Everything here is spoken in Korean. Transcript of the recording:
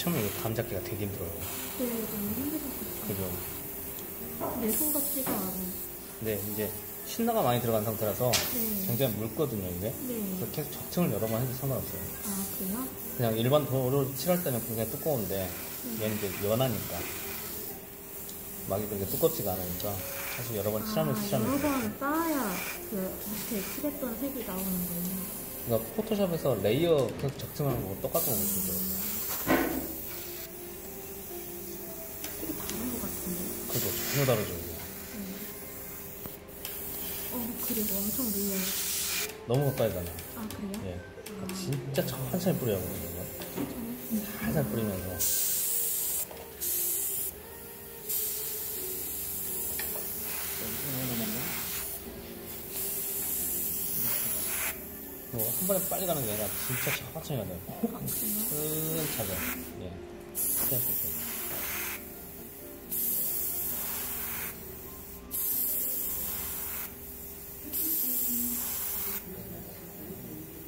처음에 감 잡기가 되게 힘들어요. 네, 너무 힘들었어요. 그죠? 내 손 같지가 않아요. 근데 이제 신나가 많이 들어간 상태라서 네. 굉장히 묽거든요, 이게. 네. 그래서 계속 적층을 여러 번 해도 상관없어요. 아, 그래요? 그냥 일반 도로를 칠할 때는 굉장히 두꺼운데, 얘는 이제 연하니까. 막이 그렇게 두껍지가 않으니까, 사실 여러 번 칠하면 여러 번 쌓아야 그 밑에 칠했던 색이 나오는 거예요. 그러니까 포토샵에서 레이어 계속 적층하는 거고 똑같은 거 보시면 돼요. 되게 다른 것 같은데. 그죠? 전혀 다르죠, 이게. 그리고 엄청 밀려요. 너무 가까이 가나. 아, 그래요? 예. 진짜 천천히 뿌려야 하거든요. 천천히? 살살 뿌리면서. 뭐, 한 번에 빨리 가는 게 아니라 진짜 천천히 가야 돼요. 아, 그래요? 차근차근. 예. 피할 수 있어요.